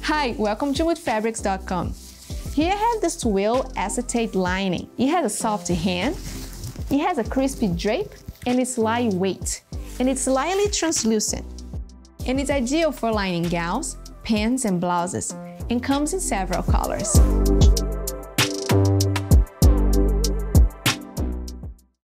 Hi, welcome to moodfabrics.com. Here I have this Twill Acetate lining. It has a soft hem, it has a crispy drape, and it's lightweight, and it's slightly translucent. And it's ideal for lining gowns, pants, and blouses, and comes in several colors.